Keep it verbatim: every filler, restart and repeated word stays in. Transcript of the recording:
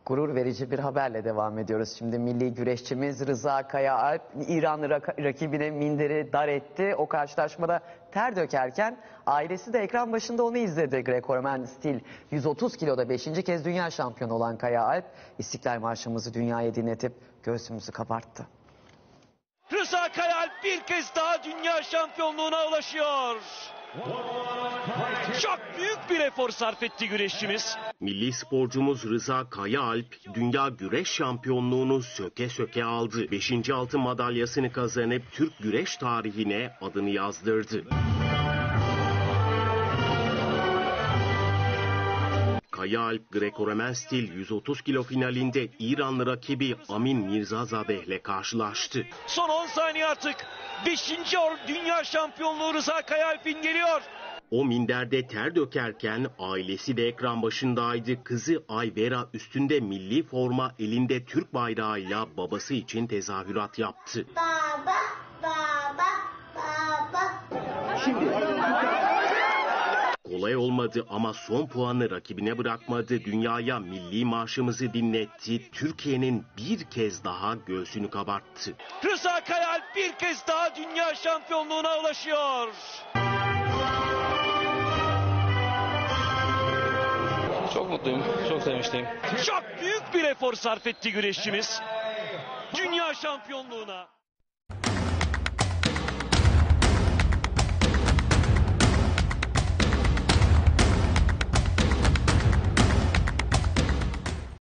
Gurur verici bir haberle devam ediyoruz. Şimdi milli güreşçimiz Rıza Kayaalp İranlı rak rakibine minderi dar etti. O karşılaşmada ter dökerken ailesi de ekran başında onu izledi. Greco-Romen stil yüz otuz kiloda beşinci kez dünya şampiyonu olan Kayaalp İstiklal Marşımızı dünyaya dinletip göğsümüzü kabarttı. Rıza Kayaalp bir kez daha dünya şampiyonluğuna ulaşıyor. Çok büyük bir efor sarf etti güreşçimiz. Milli sporcumuz Rıza Kayaalp dünya güreş şampiyonluğunu söke söke aldı. beşinci altın madalyasını kazanıp Türk güreş tarihine adını yazdırdı. Kayaalp Greco-Romen stil yüz otuz kilo finalinde İranlı rakibi Amin Mirzazadeh'le karşılaştı. Son on saniye artık. beşinci dünya şampiyonluğu Rıza Kayaalp'in geliyor. O minderde ter dökerken ailesi de ekran başındaydı. Kızı Ayvera üstünde milli forma, elinde Türk bayrağıyla babası için tezahürat yaptı. Baba, baba, baba. Şimdi kolay olmadı ama son puanı rakibine bırakmadı. Dünyaya milli marşımızı dinletti. Türkiye'nin bir kez daha göğsünü kabarttı. Rıza Kayaalp bir kez daha dünya şampiyonluğuna ulaşıyor. Çok mutluyum, çok sevinçliyim. Çok büyük bir efor sarf etti güreşçimiz dünya şampiyonluğuna.